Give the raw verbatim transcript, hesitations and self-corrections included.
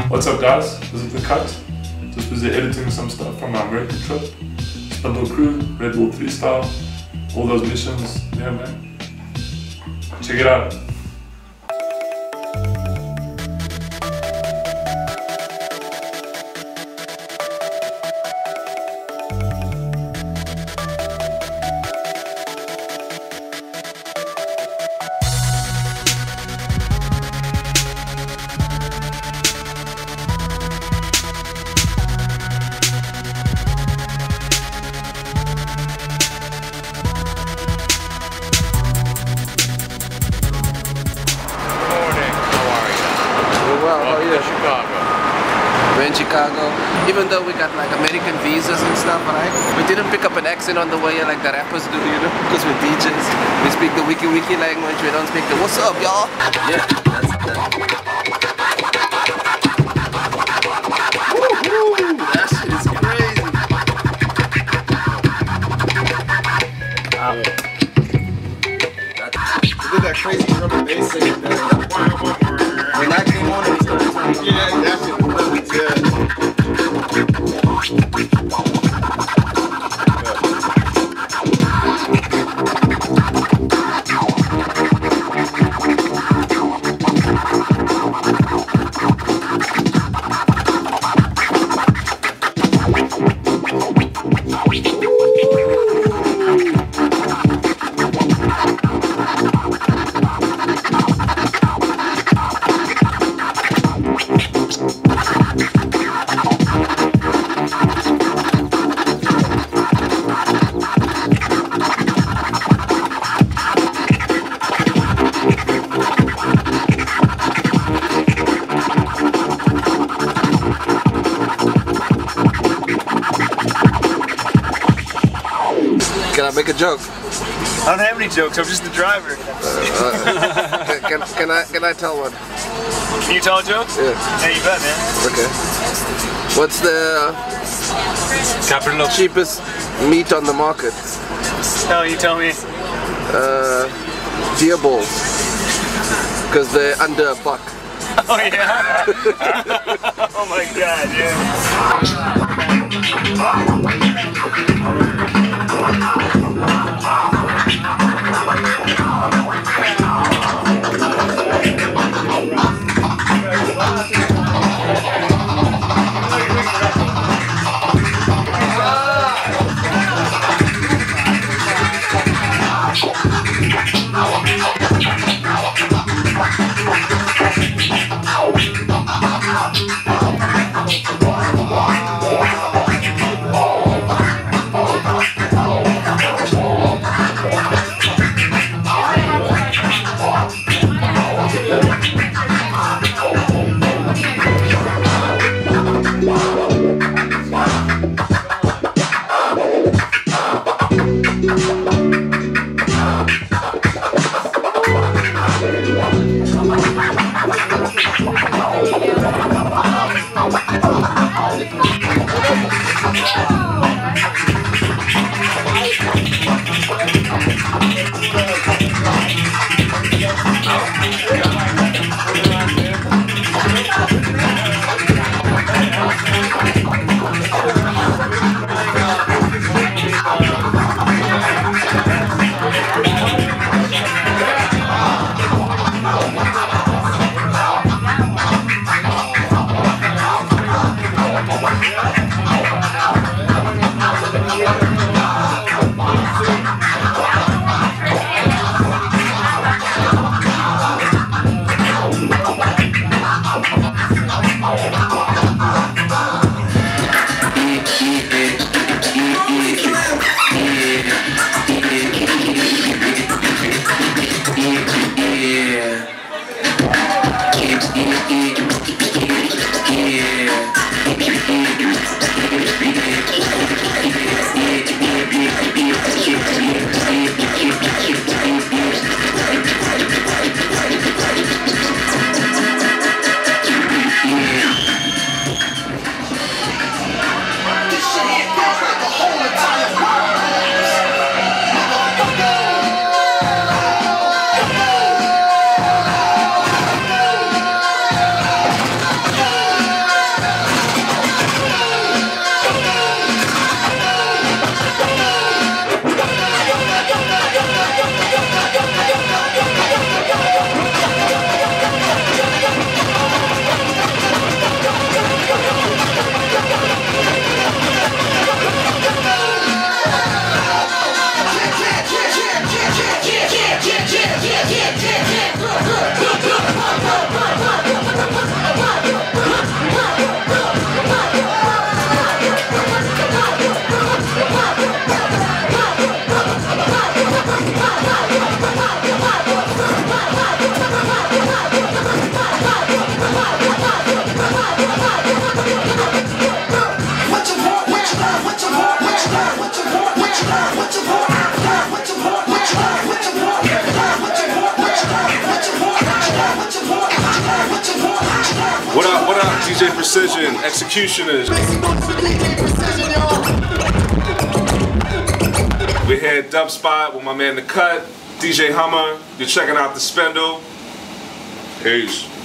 What's up guys, this is the Cut. Just busy editing some stuff from our American trip. Spindle Crew, Red Bull Thre style, all those missions, yeah man. Check it out. We're in Chicago. Even though we got like American visas and stuff, right? We didn't pick up an accent on the way here like the rappers do, you know? Because we're D Js. We speak the wiki wiki language, we don't speak the what's up, y'all? Yeah, that's that. Woo-hoo! That shit is crazy. Wow. We did that crazy drum and bass thing. When that came on, it started turning. Yeah, that shit was good. Can I make a joke? I don't have any jokes. I'm just the driver. Uh, uh, can, can, can I can I tell one? Can you tell a joke? Yeah. Yeah, you bet, man. Okay. What's the Capital cheapest meat on the market? No, you tell me. Uh, deer balls. Because they're under a buck. Oh yeah. Oh my god, yeah. D J Precision, Executioners. We're here at Dub Spot with my man the Cutt, D J Hamma. You're checking out the Spindle. Peace.